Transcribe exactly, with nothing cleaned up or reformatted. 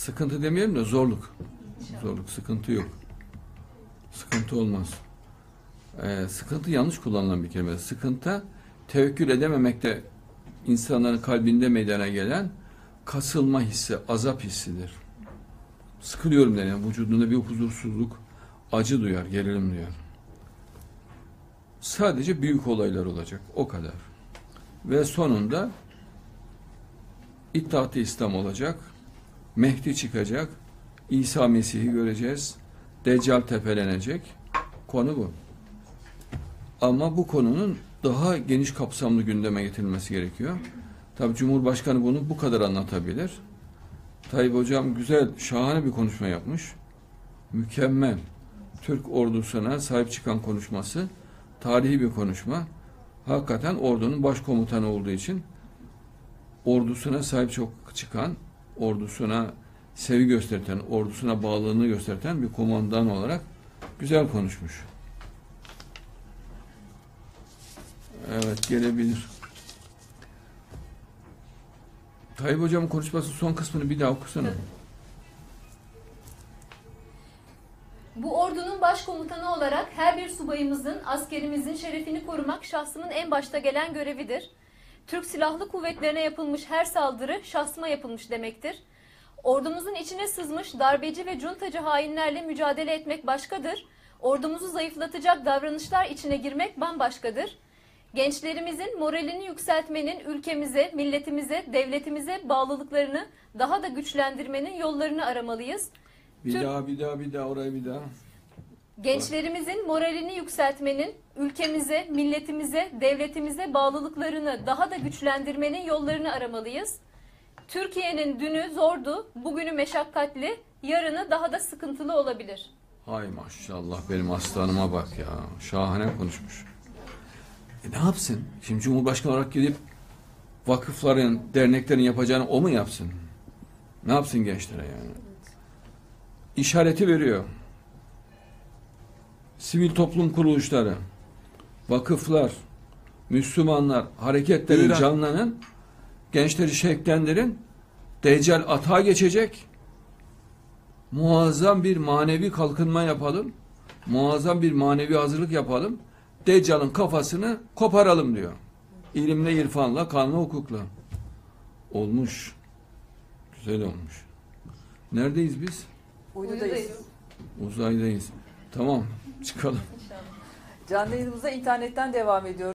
sıkıntı demeyelim de zorluk. Zorluk, sıkıntı yok. Sıkıntı olmaz. Ee, sıkıntı yanlış kullanılan bir kelime. Sıkıntı, tevekkül edememekte insanların kalbinde meydana gelen kasılma hissi, azap hissidir. Sıkılıyorum denen vücudunda bir huzursuzluk, acı duyar, gerilim duyar. Sadece büyük olaylar olacak, o kadar. Ve sonunda İttihat-ı İslam olacak, Mehdi çıkacak, İsa Mesih'i göreceğiz, Deccal tepelenecek. Konu bu. Ama bu konunun daha geniş kapsamlı gündeme getirilmesi gerekiyor. Tabii Cumhurbaşkanı bunu bu kadar anlatabilir. Tayyip Hocam güzel, şahane bir konuşma yapmış. Mükemmel. Türk ordusuna sahip çıkan konuşması, tarihi bir konuşma. Hakikaten ordunun başkomutanı olduğu için ordusuna sahip çok çıkan, ordusuna sevgi gösteren, ordusuna bağlılığını gösteren bir komandan olarak güzel konuşmuş. Evet, gelebilir. Tayyip Hocam'ın konuşması son kısmını bir daha okusana. Bu ordunun başkomutanı olarak her bir subayımızın, askerimizin şerefini korumak şahsımın en başta gelen görevidir. Türk Silahlı Kuvvetlerine yapılmış her saldırı şahsıma yapılmış demektir. Ordumuzun içine sızmış darbeci ve cuntacı hainlerle mücadele etmek başkadır. Ordumuzu zayıflatacak davranışlar içine girmek bambaşkadır. Gençlerimizin moralini yükseltmenin, ülkemize, milletimize, devletimize bağlılıklarını daha da güçlendirmenin yollarını aramalıyız. Bir Türk... daha, bir daha, bir daha, orayı bir daha. Gençlerimizin moralini yükseltmenin, ülkemize, milletimize, devletimize bağlılıklarını daha da güçlendirmenin yollarını aramalıyız. Türkiye'nin dünü zordu, bugünü meşakkatli, yarını daha da sıkıntılı olabilir. Hay maşallah, benim aslanıma bak ya. Şahane konuşmuş. E ne yapsın? Şimdi Cumhurbaşkanı olarak gidip vakıfların, derneklerin yapacağını o mu yapsın? Ne yapsın gençlere yani? İşareti veriyor. Sivil toplum kuruluşları, vakıflar, Müslümanlar, hareketlerin Buyurun. canlanın, gençleri şevklendirin, Deccal atağa geçecek, muazzam bir manevi kalkınma yapalım, muazzam bir manevi hazırlık yapalım, Deccal'ın kafasını koparalım diyor. İlimle, irfanla, kanla, hukukla. Olmuş. Güzel olmuş. Neredeyiz biz? Uydudayız. Uzaydayız. Tamam, çıkalım. Canlı yayınımıza internetten devam ediyoruz.